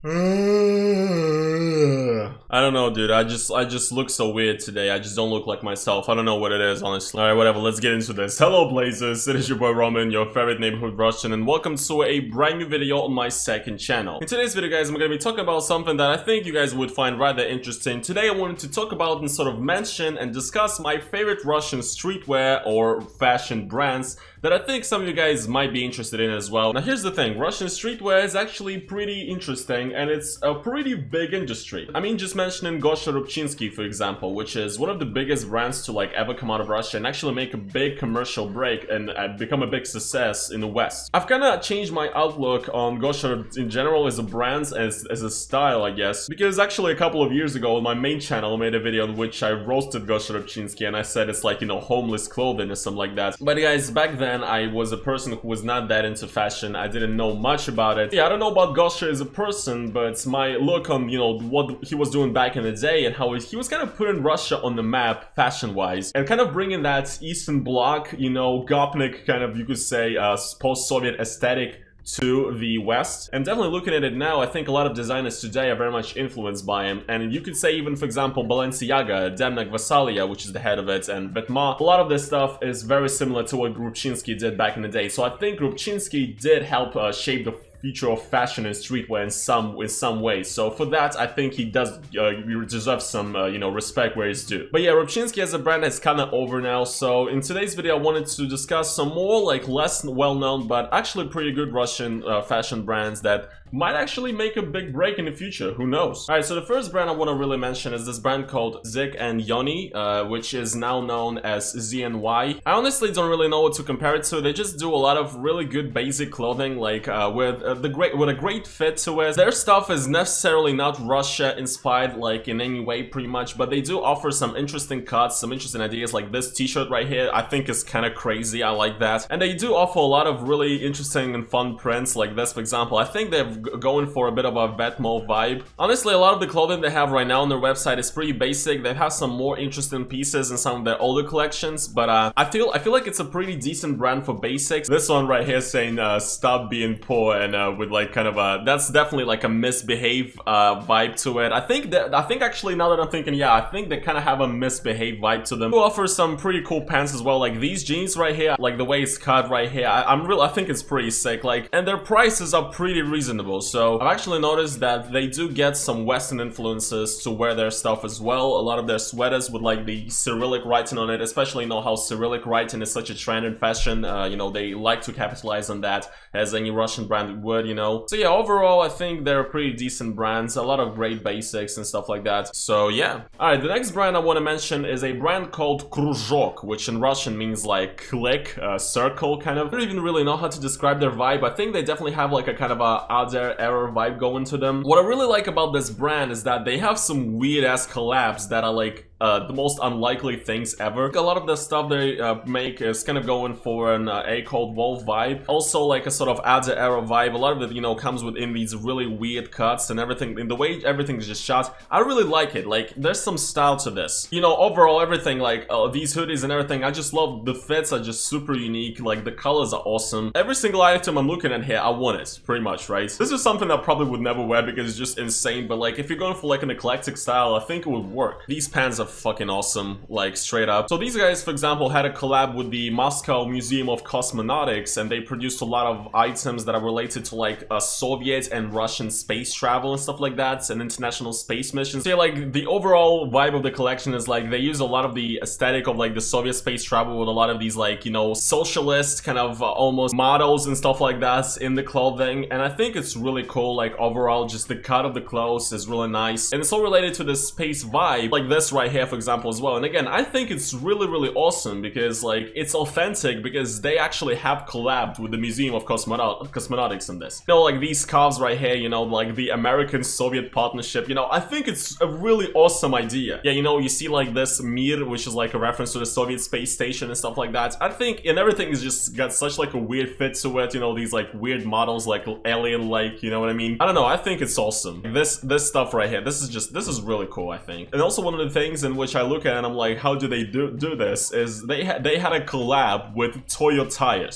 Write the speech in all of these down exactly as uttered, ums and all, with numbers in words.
I don't know, dude. I just I just look so weird today. I just don't look like myself. I don't know what it is, honestly. Alright, whatever. Let's get into this. Hello, Blazers. It is your boy Roman, your favorite neighborhood Russian, and welcome to a brand new video on my second channel. In today's video, guys, I'm going to be talking about something that I think you guys would find rather interesting. Today, I wanted to talk about and sort of mention and discuss my favorite Russian streetwear or fashion brands that I think some of you guys might be interested in as well. Now, here's the thing. Russian streetwear is actually pretty interesting, and it's a pretty big industry. I mean, just mentioning Gosha Rubchinskiy, for example, which is one of the biggest brands to like ever come out of Russia and actually make a big commercial break and uh, become a big success in the West. I've kind of changed my outlook on Gosha in general as a brand, as, as a style, I guess, because actually a couple of years ago on my main channel I made a video in which I roasted Gosha Rubchinskiy and I said it's like, you know, homeless clothing or something like that. But guys, back then I was a person who was not that into fashion. I didn't know much about it. Yeah, I don't know about Gosha as a person, but my look on, you know, what he was doing back in the day and how he was kind of putting Russia on the map fashion-wise and kind of bringing that Eastern Bloc, you know, Gopnik kind of, you could say, uh, post-Soviet aesthetic to the West. And definitely looking at it now, I think a lot of designers today are very much influenced by him. And you could say even, for example, Balenciaga, Demna Gvasalia, which is the head of it, and Vetements, a lot of this stuff is very similar to what Rubchinskiy did back in the day. So I think Rubchinskiy did help uh, shape the future of fashion and streetwear in some in some ways. So for that, I think he does uh, deserve some uh, you know, respect where he's due. But yeah, Rubchinskiy as a brand is kind of over now. So in today's video, I wanted to discuss some more like less well-known but actually pretty good Russian uh, fashion brands that might actually make a big break in the future. Who knows? Alright, so the first brand I want to really mention is this brand called Zik and Yoni, uh, which is now known as Z N Y. I honestly don't really know what to compare it to. They just do a lot of really good basic clothing, like uh, with uh, the great with a great fit to it. Their stuff is necessarily not Russia inspired like in any way pretty much, but they do offer some interesting cuts, some interesting ideas, like this t-shirt right here. I think is kind of crazy. I like that. And they do offer a lot of really interesting and fun prints like this, for example. I think they've going for a bit of a Vetements vibe. Honestly, a lot of the clothing they have right now on their website is pretty basic. They have some more interesting pieces in some of their older collections, but uh, I feel I feel like it's a pretty decent brand for basics. This one right here saying uh, "Stop being poor" and uh, with like kind of a, that's definitely like a misbehave uh, vibe to it. I think that I think actually now that I'm thinking, yeah, I think they kind of have a misbehave vibe to them. They offer some pretty cool pants as well, like these jeans right here, like the way it's cut right here. I, I'm real. I think it's pretty sick. Like, and their prices are pretty reasonable. So I've actually noticed that they do get some Western influences to wear their stuff as well. A lot of their sweaters with like the Cyrillic writing on it, especially, you know, how Cyrillic writing is such a trend in fashion. Uh, you know, they like to capitalize on that as any Russian brand would, you know. So yeah, overall, I think they're pretty decent brands. A lot of great basics and stuff like that. So yeah. Alright, the next brand I want to mention is a brand called Kruzhok, which in Russian means like click, uh, circle kind of. I don't even really know how to describe their vibe. I think they definitely have like a kind of a other era vibe going to them. What I really like about this brand is that they have some weird ass collabs that are like Uh, the most unlikely things ever. A lot of the stuff they uh, make is kind of going for an uh, A Cold Wolf vibe. Also like a sort of Ada era vibe. A lot of it, you know, comes within these really weird cuts and everything. In the way everything is just shot, I really like it. Like, there's some style to this. You know, overall everything, like uh, these hoodies and everything, I just love. The fits are just super unique. Like, the colors are awesome. Every single item I'm looking at here, I want it, pretty much, right? This is something I probably would never wear because it's just insane. But like, if you're going for like an eclectic style, I think it would work. These pants are fucking awesome, like straight up. So these guys, for example, had a collab with the Moscow Museum of Cosmonautics, and they produced a lot of items that are related to like uh, Soviet and Russian space travel and stuff like that, and international space missions. So yeah, like the overall vibe of the collection is like they use a lot of the aesthetic of like the Soviet space travel with a lot of these like, you know, socialist kind of uh, almost models and stuff like that in the clothing, and I think it's really cool. Like overall, just the cut of the clothes is really nice, and it's all related to the space vibe, like this right here, for example, as well. And again, I think it's really really awesome because like it's authentic, because they actually have collabed with the Museum of Cosmonaut Cosmonautics in this. You know, like these scarves right here, you know, like the American-Soviet partnership, you know, I think it's a really awesome idea. Yeah, you know, you see like this Mir, which is like a reference to the Soviet space station and stuff like that. I think, and everything is just got such like a weird fit to it, you know, these like weird models, like alien-like, you know what I mean? I don't know, I think it's awesome. This this stuff right here, this is just, this is really cool, I think. And also one of the things in which I look at and I'm like, how do they do, do this, is they, ha they had a collab with Toyo Tires.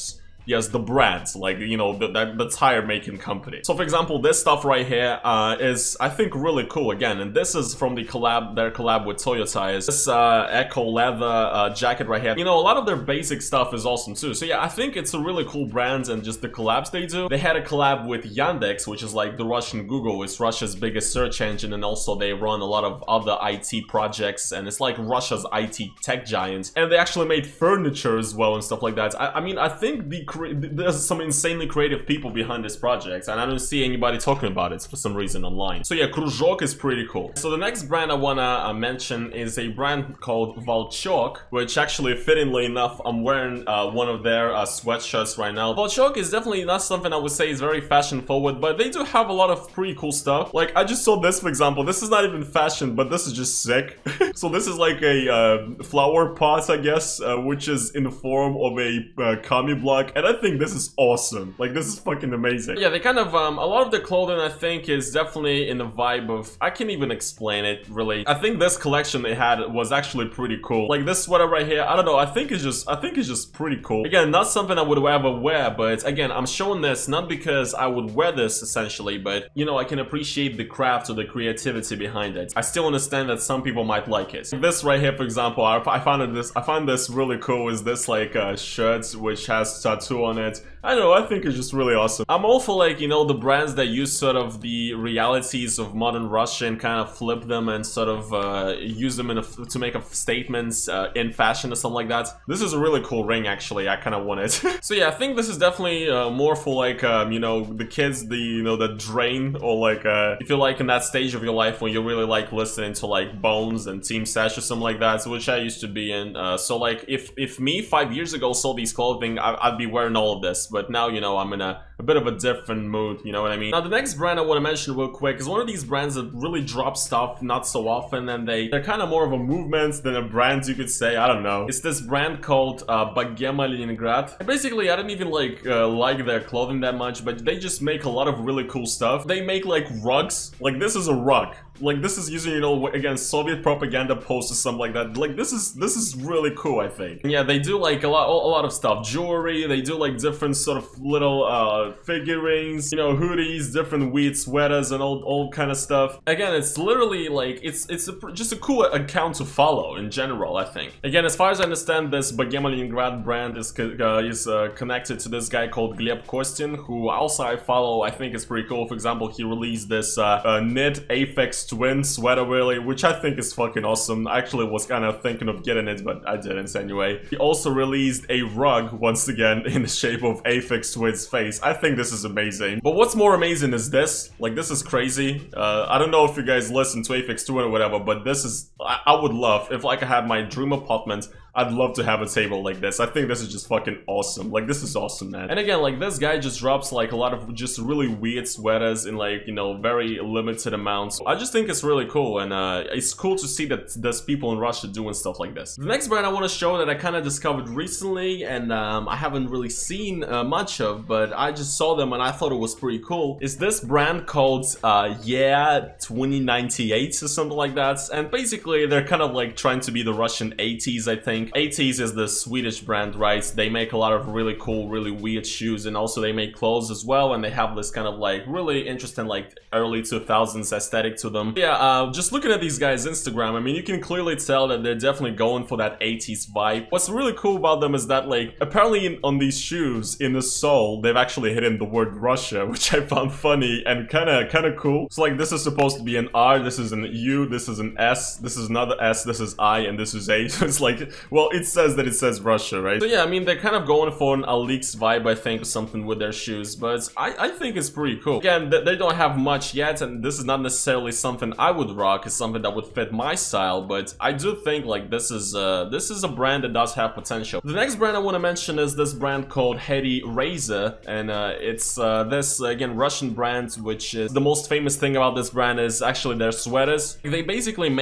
Yes, the brands, like, you know, the, the, the tire making company. So for example, this stuff right here uh, is, I think, really cool again, and this is from the collab, their collab with Toyo Tires. This uh, Echo leather uh, jacket right here, you know, a lot of their basic stuff is awesome too. So yeah, I think it's a really cool brand, and just the collabs they do. They had a collab with Yandex, which is like the Russian Google. It's Russia's biggest search engine, and also they run a lot of other I T projects, and it's like Russia's I T tech giant. And they actually made furniture as well and stuff like that. I, I mean, I think the there's some insanely creative people behind this project, and I don't see anybody talking about it for some reason online. So yeah, Kruzhok is pretty cool. So the next brand I wanna uh, mention is a brand called Volchok, which actually, fittingly enough, I'm wearing uh, one of their uh, sweatshirts right now. Volchok is definitely not something I would say is very fashion forward, but they do have a lot of pretty cool stuff. Like, I just saw this, for example. This is not even fashion, but this is just sick. So this is like a uh, flower pot, I guess, uh, which is in the form of a uh, kami block, and I think this is awesome. Like, this is fucking amazing. Yeah, they kind of, um, a lot of the clothing, I think, is definitely in the vibe of, I can't even explain it, really. I think this collection they had was actually pretty cool. Like, this sweater right here, I don't know, I think it's just, I think it's just pretty cool. Again, not something I would ever wear, but again, I'm showing this not because I would wear this, essentially, but, you know, I can appreciate the craft or the creativity behind it. I still understand that some people might like it. This right here, for example, I, I found this, I find this really cool, is this, like, uh, shirt, which has tattoo on it. I don't know, I think it's just really awesome. I'm all for, like, you know, the brands that use sort of the realities of modern Russia and kind of flip them and sort of uh, use them in a, to make a statements uh, in fashion or something like that. This is a really cool ring, actually. I kind of want it. So yeah, I think this is definitely uh, more for, like, um, you know, the kids, the, you know, the drain, or like, uh, if you're like in that stage of your life when you really like listening to like Bones and Team Sash or something like that, so which I used to be in. Uh, so like, if if me five years ago saw these clothing, I, I'd be wearing all of this. But now, you know, I'm in a, a bit of a different mood, you know what I mean? Now, the next brand I want to mention real quick is one of these brands that really drop stuff not so often, and they, they're kind of more of a movement than a brand, you could say. I don't know. It's this brand called uh, Bogema Leningrad. And basically, I don't even like uh, like their clothing that much, but they just make a lot of really cool stuff. They make like rugs. Like, this is a rug. Like, this is using, you know, against Soviet propaganda posts or something like that. Like, this is this is really cool, I think. And yeah, they do like a lot a lot of stuff. Jewelry, they do like different sort of little uh figurines, you know, hoodies, different weird sweaters and all all kind of stuff. Again, it's literally like it's it's a, just a cool account to follow in general, I think. Again, as far as I understand, this Bogema Leningrad brand is uh, is uh, connected to this guy called Gleb Kostin, who also I follow. I think it's pretty cool. For example, he released this uh, uh knit Aphex Twin sweater, really, which I think is fucking awesome. I actually was kind of thinking of getting it, but I didn't anyway. He also released a rug, once again, in the shape of Aphex Twin's face. I think this is amazing. But what's more amazing is this. Like, this is crazy. Uh, I don't know if you guys listen to Aphex Twin or whatever, but this is... I, I would love, if like I had my dream apartment, I'd love to have a table like this. I think this is just fucking awesome. Like, this is awesome, man. And again, like, this guy just drops, like, a lot of just really weird sweaters in, like, you know, very limited amounts. I just think it's really cool, and uh, it's cool to see that there's people in Russia doing stuff like this. The next brand I want to show that I kind of discovered recently, and um, I haven't really seen uh, much of, but I just saw them and I thought it was pretty cool, is this brand called uh, Yeah twenty ninety-eight or something like that. And basically, they're kind of, like, trying to be the Russian eighties, I think. eighties is the Swedish brand, right? They make a lot of really cool, really weird shoes, and also they make clothes as well, and they have this kind of like really interesting like early two thousands aesthetic to them. Yeah, uh, just looking at these guys' Instagram, I mean, you can clearly tell that they're definitely going for that eighties vibe. What's really cool about them is that, like, apparently in, on these shoes, in the sole, they've actually hidden the word Russia, which I found funny and kind of kind of cool. So like, this is supposed to be an R, this is an U, this is an S, this is another S, this is I, and this is A. So it's like, well, it says that it says Russia, right? So yeah, I mean, they're kind of going for an Alix vibe, I think, something with their shoes, but I, I think it's pretty cool. Again, they don't have much yet, and this is not necessarily something I would rock. It's something that would fit my style, but I do think, like, this is uh, this is a brand that does have potential. The next brand I want to mention is this brand called Hedy Razor, and uh, it's uh, this, again, Russian brand, which is the most famous thing about this brand is actually their sweaters. They basically make sweaters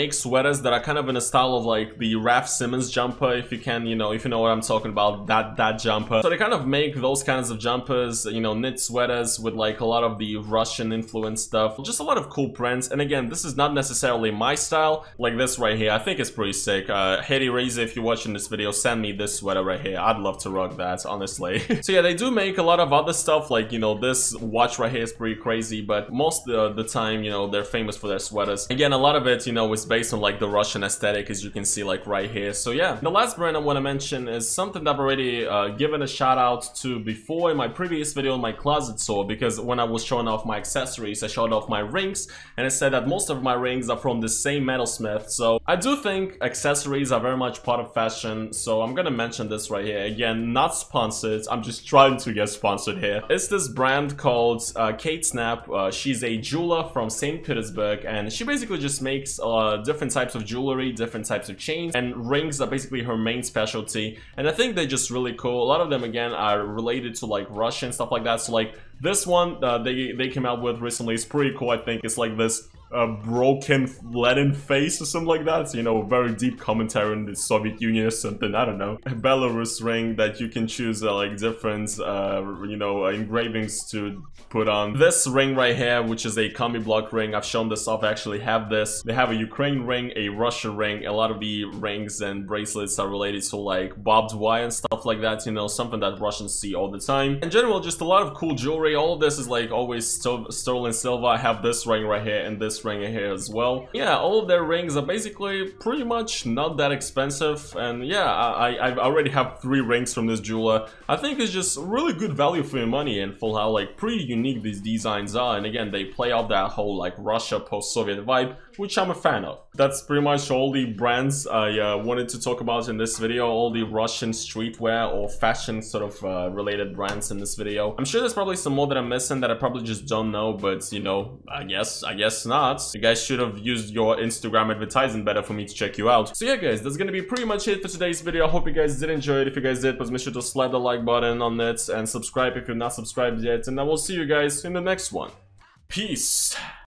sweaters that are kind of in a style of like the Raf Simons jumper, if you can, you know, if you know what I'm talking about, that that jumper. So they kind of make those kinds of jumpers, you know, knit sweaters with like a lot of the Russian influence stuff, just a lot of cool prints. And again, this is not necessarily my style. Like this right here, I think it's pretty sick. Uh, Hedy Reza, if you're watching this video, send me this sweater right here. I'd love to rock that, honestly. So yeah, they do make a lot of other stuff, like, you know, this watch right here is pretty crazy, but most of the time, you know, they're famous for their sweaters. Again, a lot of it, you know, is based on like the Russian aesthetic, as you can see like right here. So yeah, the last brand I want to mention is something that I've already uh, given a shout out to before in my previous video, my closet tour, because when I was showing off my accessories, I showed off my rings, and I said that most of my rings are from the same metalsmith. So I do think accessories are very much part of fashion, so I'm gonna mention this right here. Again, not sponsored, I'm just trying to get sponsored here. It's this brand called uh, Kate Snap. Uh, she's a jeweler from Saint Petersburg, and she basically just makes uh, different types of jewelry, different types of chains, and rings are basically her main specialty. And I think they're just really cool. A lot of them, again, are related to like Russian stuff like that. So like this one uh, they, they came out with recently is pretty cool. I think it's like this a broken Lenin face or something like that. So, you know, very deep commentary on the Soviet Union or something, I don't know. A Belarus ring that you can choose uh, like different, uh, you know, uh, engravings to put on. This ring right here, which is a combi block ring, I've shown this off, I actually have this. They have a Ukraine ring, a Russian ring. A lot of the rings and bracelets are related to like barbed wire and stuff like that, you know, something that Russians see all the time. In general, just a lot of cool jewelry. All of this is like always sto sterling silver. I have this ring right here and this ring here as well. Yeah, all of their rings are basically pretty much not that expensive, and yeah, I, I already have three rings from this jeweler. I think it's just really good value for your money, and for how like pretty unique these designs are. And again, they play off that whole like Russia post-Soviet vibe, which I'm a fan of. That's pretty much all the brands I uh, wanted to talk about in this video, all the Russian streetwear or fashion sort of uh, related brands in this video. I'm sure there's probably some more that I'm missing that I probably just don't know, but you know, I guess, I guess not. You guys should have used your Instagram advertising better for me to check you out. So yeah guys, that's gonna be pretty much it for today's video. I hope you guys did enjoy it. If you guys did, please make sure to slap the like button on it and subscribe if you're not subscribed yet, and I will see you guys in the next one. Peace.